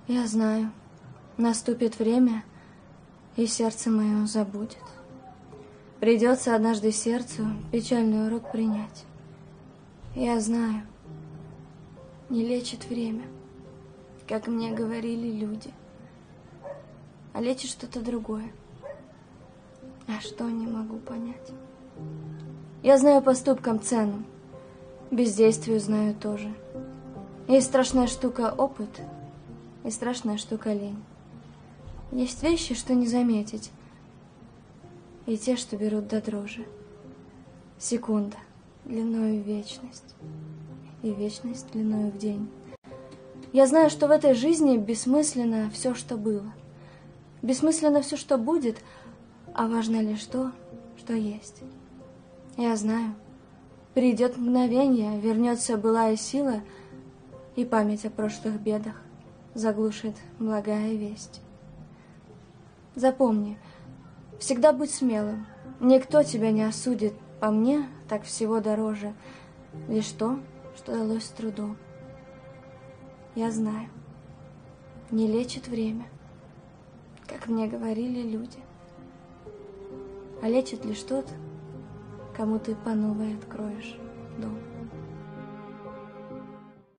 Я знаю, наступит время, и сердце мое забудет. Придется однажды сердцу печальный урок принять. Я знаю, не лечит время, как мне говорили люди, а лечит что-то другое. А что, не могу понять. Я знаю поступкам цену, бездействию знаю тоже. Есть страшная штука опыт, и страшная штука лень. Есть вещи, что не заметить, и те, что берут до дрожи. Секунда длиною в вечность, и вечность длиною в день. Я знаю, что в этой жизни бессмысленно все, что было. Бессмысленно все, что будет, а важно лишь то, что есть. Я знаю, придет мгновение, вернется былая сила, и память о прошлых бедах заглушит благая весть. Запомни, всегда будь смелым, никто тебя не осудит, по мне так всего дороже лишь то, что далось с трудом. Я знаю, не лечит время, как мне говорили люди, а лечит лишь тот, кому ты по новой откроешь дом.